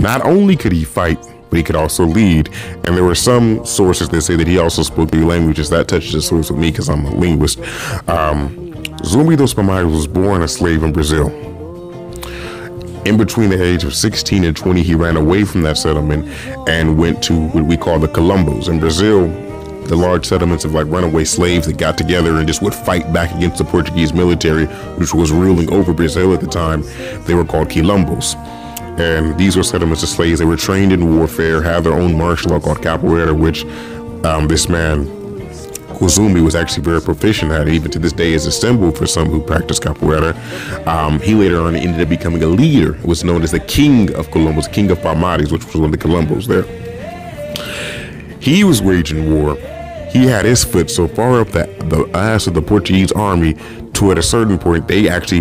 Not only could he fight, but he could also lead. And there were some sources that say that he also spoke 3 languages. That touches the source with me because I'm a linguist. Zumbi dos Palmares was born a slave in Brazil. In between the age of 16 and 20, he ran away from that settlement and went to what we call the Quilombos. In Brazil, the large settlements of like runaway slaves that got together and just would fight back against the Portuguese military, which was ruling over Brazil at the time, they were called Quilombos. And these were settlements of slaves. They were trained in warfare, had their own martial law called capoeira, which this man, Zumbi, was actually very proficient at. Even to this day is a symbol for some who practice capoeira. He later on ended up becoming a leader. It was known as the King of Quilombos, King of Palmares, which was one of the Quilombos there. He was waging war. He had his foot so far up the ass of the Portuguese army to at a certain point they actually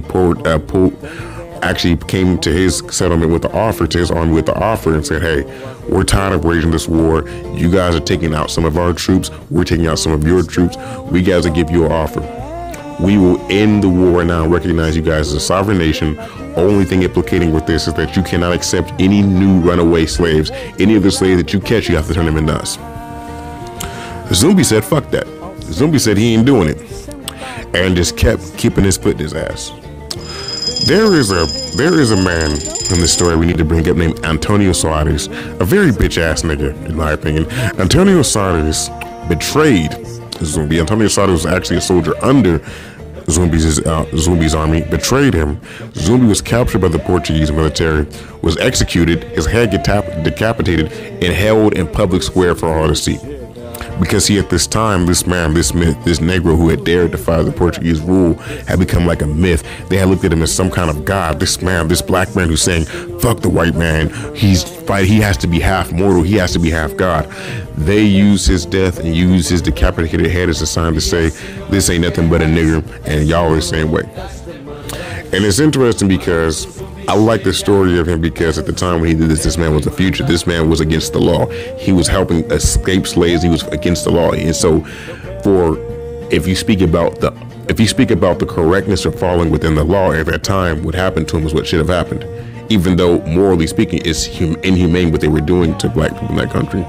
came to his settlement with the offer, to his army with the offer, and said, hey, we're tired of waging this war. You guys are taking out some of our troops. We're taking out some of your troops. We guys will give you an offer. We will end the war now and recognize you guys as a sovereign nation. Only thing implicating with this is that you cannot accept any new runaway slaves. Any of the slaves that you catch, you have to turn them into us. Zumbi said, fuck that. Zumbi said he ain't doing it. And just kept keeping his foot in his ass. There is a man in this story we need to bring up named Antonio Soares, a very bitch ass nigga, in my opinion. Antonio Soares betrayed Zumbi. Antonio Soares was actually a soldier under Zumbi's army, betrayed him. Zumbi was captured by the Portuguese military, was executed, his head decapitated, and held in public square for all to see. Because at this time, this man, this myth, this Negro who had dared defy the Portuguese rule had become like a myth. They had looked at him as some kind of god. This man, this black man who's saying, fuck the white man. He has to be half mortal. He has to be half god. They used his death and used his decapitated head as a sign to say, this ain't nothing but a nigger and y'all are the same way. And it's interesting because I like the story of him because at the time when he did this man was a fugitive. This man was against the law. He was helping escape slaves. He was against the law. And so if you speak about the correctness of falling within the law at that time, what happened to him was what should have happened. Even though morally speaking, it's inhumane what they were doing to black people in that country.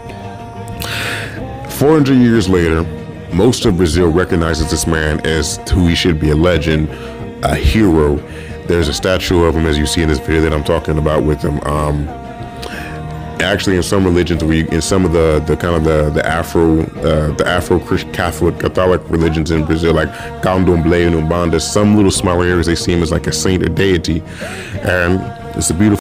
400 years later, most of Brazil recognizes this man as who he should be, a legend, a hero. There's a statue of him, as you see in this video that I'm talking about with him. Actually, in some religions, in some of the Afro Catholic religions in Brazil, like Candomblé and Umbanda, some little small areas they see him as like a saint or deity, and it's a beautiful.